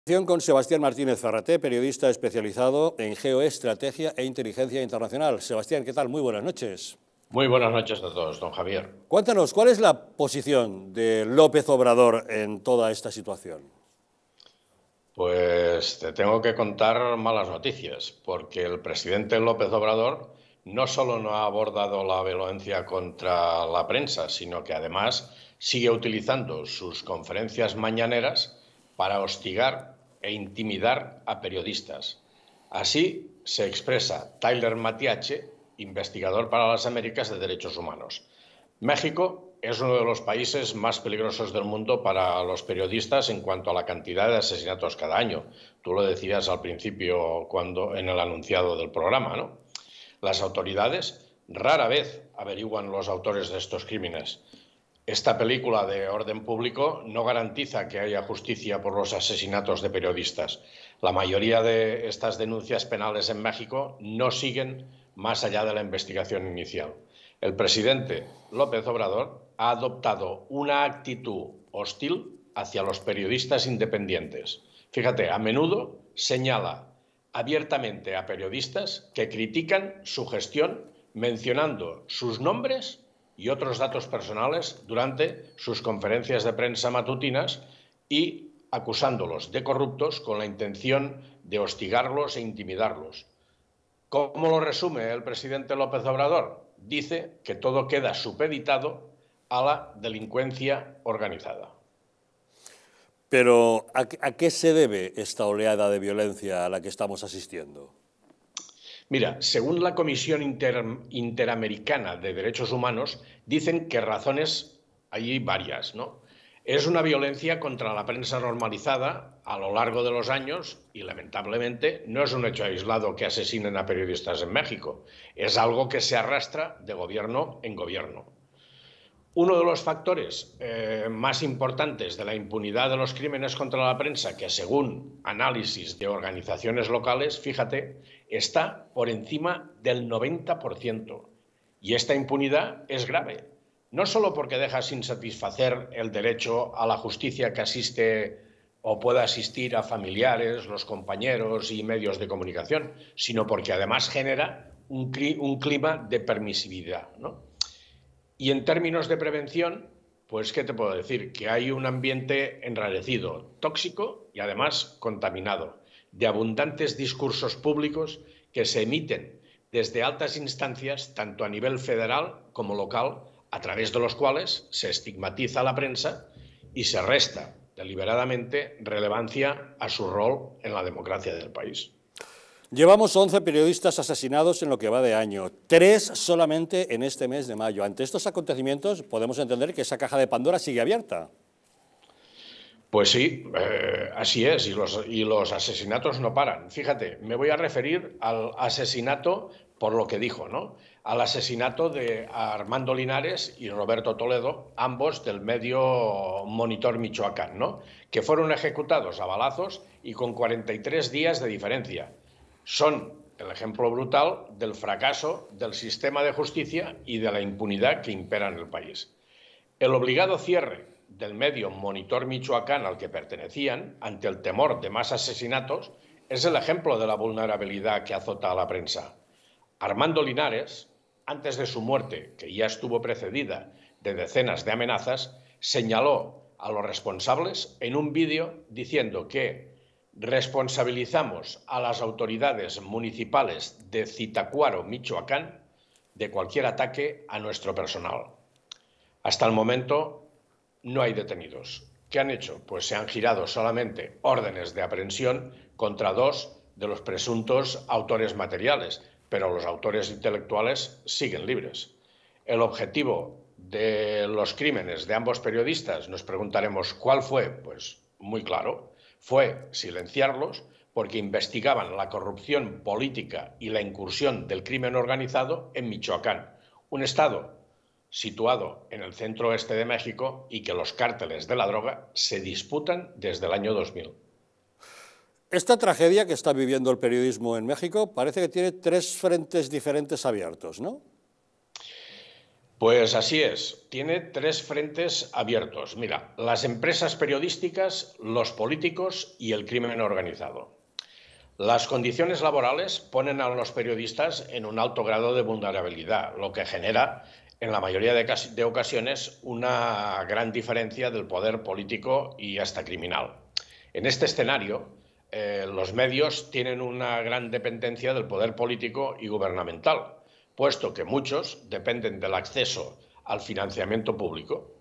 Con Sebastián Martínez Ferraté, periodista especializado en geoestrategia e inteligencia internacional. Sebastián, ¿qué tal? Muy buenas noches. Muy buenas noches a todos, don Javier. Cuéntanos, ¿cuál es la posición de López Obrador en toda esta situación? Pues te tengo que contar malas noticias, porque el presidente López Obrador no solo no ha abordado la violencia contra la prensa, sino que además sigue utilizando sus conferencias mañaneras para hostigar e intimidar a periodistas. Así se expresa Tyler Matiache, investigador para las Américas de Derechos Humanos. México es uno de los países más peligrosos del mundo para los periodistas en cuanto a la cantidad de asesinatos cada año. Tú lo decías al principio en el anunciado del programa, ¿no? Las autoridades rara vez averiguan los autores de estos crímenes. Esta película de orden público no garantiza que haya justicia por los asesinatos de periodistas. La mayoría de estas denuncias penales en México no siguen más allá de la investigación inicial. El presidente López Obrador ha adoptado una actitud hostil hacia los periodistas independientes. Fíjate, a menudo señala abiertamente a periodistas que critican su gestión mencionando sus nombres y otros datos personales durante sus conferencias de prensa matutinas y acusándolos de corruptos con la intención de hostigarlos e intimidarlos. ¿Cómo lo resume el presidente López Obrador? Dice que todo queda supeditado a la delincuencia organizada. Pero, ¿a qué se debe esta oleada de violencia a la que estamos asistiendo? Mira, según la Comisión Interamericana de Derechos Humanos, dicen que razones hay varias, ¿no? Es una violencia contra la prensa normalizada a lo largo de los años y, lamentablemente, no es un hecho aislado que asesinen a periodistas en México. Es algo que se arrastra de gobierno en gobierno. Uno de los factores más importantes de la impunidad de los crímenes contra la prensa, que según análisis de organizaciones locales, fíjate, está por encima del 90%. Y esta impunidad es grave, no solo porque deja sin satisfacer el derecho a la justicia que asiste o pueda asistir a familiares, los compañeros y medios de comunicación, sino porque además genera un clima de permisividad, ¿no? Y en términos de prevención, pues, ¿qué te puedo decir? Que hay un ambiente enrarecido, tóxico y además contaminado, de abundantes discursos públicos que se emiten desde altas instancias, tanto a nivel federal como local, a través de los cuales se estigmatiza a la prensa y se resta deliberadamente relevancia a su rol en la democracia del país. Llevamos 11 periodistas asesinados en lo que va de año, 3 solamente en este mes de mayo. Ante estos acontecimientos podemos entender que esa caja de Pandora sigue abierta. Pues sí, así es, y los asesinatos no paran. Fíjate, me voy a referir al asesinato por lo que dijo, ¿no? Al asesinato de Armando Linares y Roberto Toledo, ambos del medio Monitor Michoacán, ¿no? Que fueron ejecutados a balazos y con 43 días de diferencia. Son el ejemplo brutal del fracaso del sistema de justicia y de la impunidad que impera en el país. El obligado cierre del medio Monitor Michoacán al que pertenecían, ante el temor de más asesinatos, es el ejemplo de la vulnerabilidad que azota a la prensa. Armando Linares, antes de su muerte, que ya estuvo precedida de decenas de amenazas, señaló a los responsables en un vídeo diciendo que responsabilizamos a las autoridades municipales de Zitácuaro, Michoacán, de cualquier ataque a nuestro personal. Hasta el momento no hay detenidos. ¿Qué han hecho? Pues se han girado solamente órdenes de aprehensión contra 2 de los presuntos autores materiales, pero los autores intelectuales siguen libres. El objetivo de los crímenes de ambos periodistas, nos preguntaremos ¿cuál fue? Pues muy claro, fue silenciarlos porque investigaban la corrupción política y la incursión del crimen organizado en Michoacán, un estado situado en el centro oeste de México y que los cárteles de la droga se disputan desde el año 2000. Esta tragedia que está viviendo el periodismo en México parece que tiene 3 frentes diferentes abiertos, ¿no? Pues así es, tiene tres frentes abiertos. Mira, las empresas periodísticas, los políticos y el crimen organizado. Las condiciones laborales ponen a los periodistas en un alto grado de vulnerabilidad, lo que genera, en la mayoría de ocasiones, una gran diferencia del poder político y hasta criminal. En este escenario, los medios tienen una gran dependencia del poder político y gubernamental, puesto que muchos dependen del acceso al financiamiento público.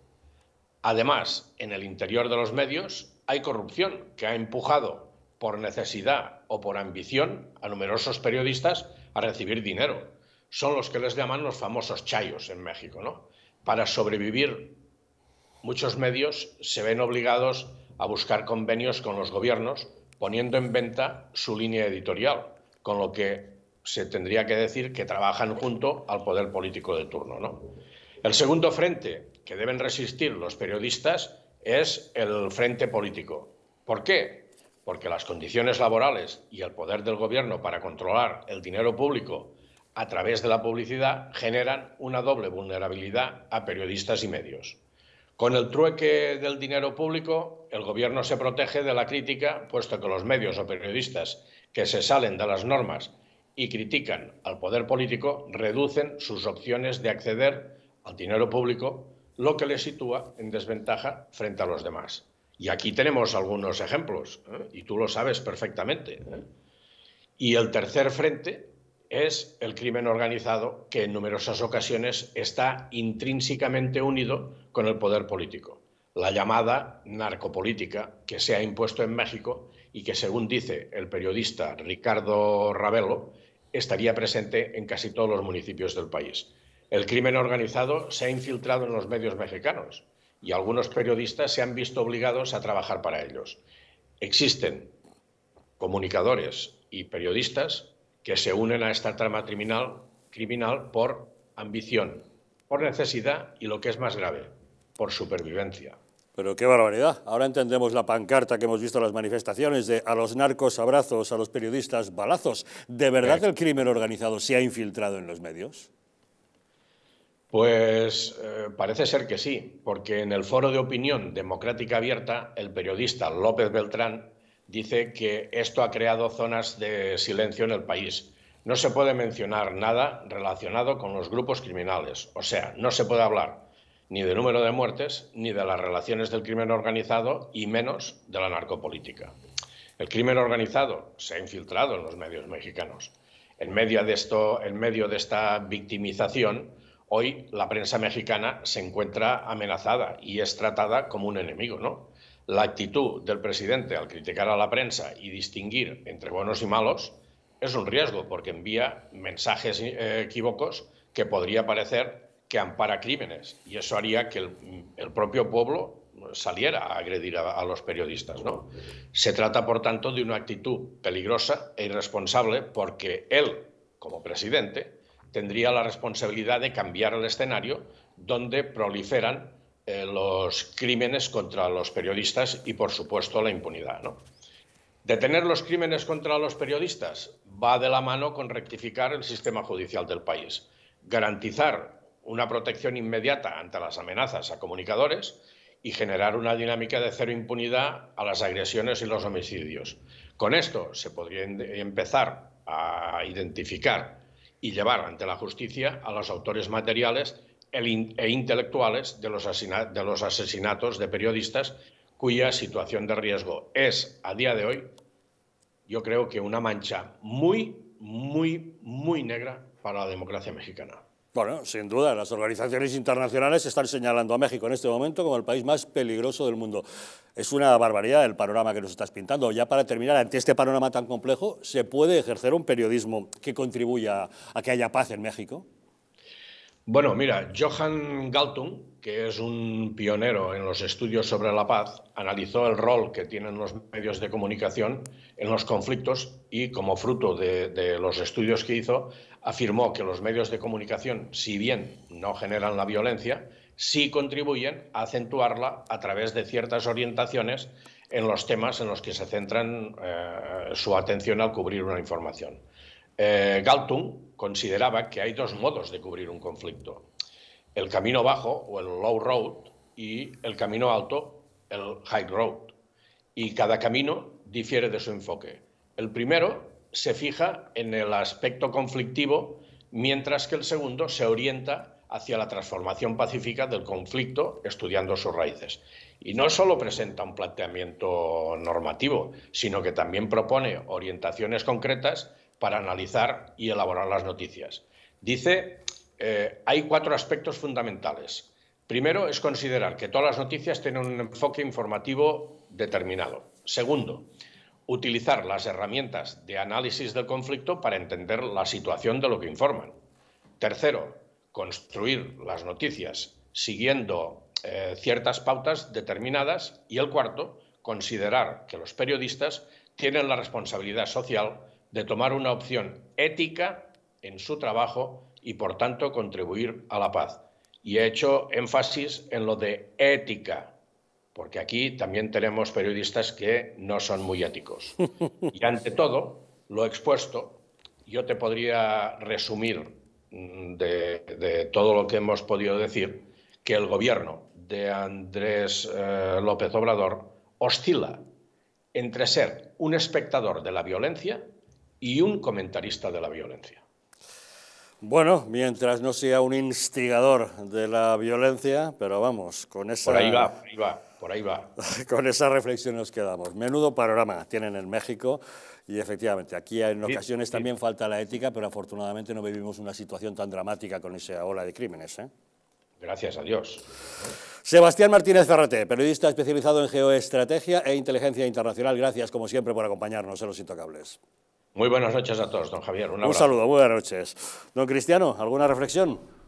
Además, en el interior de los medios hay corrupción que ha empujado por necesidad o por ambición a numerosos periodistas a recibir dinero. Son los que les llaman los famosos chayos en México, ¿no? Para sobrevivir, muchos medios se ven obligados a buscar convenios con los gobiernos, poniendo en venta su línea editorial, con lo que se tendría que decir que trabajan junto al poder político de turno, ¿no? El segundo frente que deben resistir los periodistas es el frente político. ¿Por qué? Porque las condiciones laborales y el poder del gobierno para controlar el dinero público a través de la publicidad generan una doble vulnerabilidad a periodistas y medios. Con el trueque del dinero público, el gobierno se protege de la crítica, puesto que los medios o periodistas que se salen de las normas y critican al poder político reducen sus opciones de acceder al dinero público, lo que les sitúa en desventaja frente a los demás. Y aquí tenemos algunos ejemplos, y tú lo sabes perfectamente. Y el tercer frente es el crimen organizado, que en numerosas ocasiones está intrínsecamente unido con el poder político. La llamada narcopolítica que se ha impuesto en México y que, según dice el periodista Ricardo Ravelo, estaría presente en casi todos los municipios del país. El crimen organizado se ha infiltrado en los medios mexicanos y algunos periodistas se han visto obligados a trabajar para ellos. Existen comunicadores y periodistas que se unen a esta trama criminal por ambición, por necesidad y, lo que es más grave, por supervivencia. Pero qué barbaridad. Ahora entendemos la pancarta que hemos visto en las manifestaciones de a los narcos abrazos, a los periodistas balazos. ¿De verdad el crimen organizado se ha infiltrado en los medios? Pues parece ser que sí, porque en el Foro de Opinión Democrática Abierta, el periodista López Beltrán dice que esto ha creado zonas de silencio en el país. No se puede mencionar nada relacionado con los grupos criminales, o sea, no se puede hablar ni del número de muertes, ni de las relaciones del crimen organizado, y menos de la narcopolítica. El crimen organizado se ha infiltrado en los medios mexicanos. En medio de esta victimización, hoy la prensa mexicana se encuentra amenazada y es tratada como un enemigo, ¿no? La actitud del presidente al criticar a la prensa y distinguir entre buenos y malos es un riesgo, porque envía mensajes equívocos que podría parecer que ampara crímenes, y eso haría que el propio pueblo saliera a agredir a los periodistas, ¿no? Se trata, por tanto, de una actitud peligrosa e irresponsable, porque él, como presidente, tendría la responsabilidad de cambiar el escenario donde proliferan los crímenes contra los periodistas y, por supuesto, la impunidad, ¿no? Detener los crímenes contra los periodistas va de la mano con rectificar el sistema judicial del país, garantizar una protección inmediata ante las amenazas a comunicadores y generar una dinámica de cero impunidad a las agresiones y los homicidios. Con esto se podría empezar a identificar y llevar ante la justicia a los autores materiales e intelectuales de los asesinatos de periodistas, cuya situación de riesgo es, a día de hoy, yo creo que una mancha muy, muy, muy negra para la democracia mexicana. Bueno, sin duda, las organizaciones internacionales están señalando a México en este momento como el país más peligroso del mundo. Es una barbaridad el panorama que nos estás pintando. Ya para terminar, ante este panorama tan complejo, ¿se puede ejercer un periodismo que contribuya a que haya paz en México? Bueno, mira, Johan Galtung, que es un pionero en los estudios sobre la paz, analizó el rol que tienen los medios de comunicación en los conflictos y, como fruto de los estudios que hizo, afirmó que los medios de comunicación, si bien no generan la violencia, sí contribuyen a acentuarla a través de ciertas orientaciones en los temas en los que se centran su atención al cubrir una información. Galtung consideraba que hay dos modos de cubrir un conflicto. el camino bajo o el low road y el camino alto, el high road. Y cada camino difiere de su enfoque. El primero se fija en el aspecto conflictivo, mientras que el segundo se orienta hacia la transformación pacífica del conflicto, estudiando sus raíces. Y no solo presenta un planteamiento normativo, sino que también propone orientaciones concretas para analizar y elaborar las noticias. Dice, hay 4 aspectos fundamentales. Primero es considerar que todas las noticias tienen un enfoque informativo determinado. Segundo, utilizar las herramientas de análisis del conflicto para entender la situación de lo que informan. Tercero, construir las noticias siguiendo ciertas pautas determinadas. Y el cuarto, considerar que los periodistas tienen la responsabilidad social de tomar una opción ética en su trabajo y, por tanto, contribuir a la paz. Y he hecho énfasis en lo de ética, porque aquí también tenemos periodistas que no son muy éticos. Y ante todo, lo expuesto, yo te podría resumir de todo lo que hemos podido decir, que el gobierno de Andrés López Obrador oscila entre ser un espectador de la violencia y un comentarista de la violencia. Bueno, mientras no sea un instigador de la violencia, pero vamos, con esa... Por ahí va. Con esa reflexión nos quedamos. Menudo panorama tienen en México y efectivamente aquí en ocasiones también falta la ética, pero afortunadamente no vivimos una situación tan dramática con esa ola de crímenes, ¿eh? Gracias a Dios. Sebastián Martínez Ferrate, periodista especializado en geoestrategia e inteligencia internacional. Gracias, como siempre, por acompañarnos en Los Intocables. Muy buenas noches a todos, don Javier. Un abrazo. Un saludo, buenas noches. Don Cristiano, ¿alguna reflexión?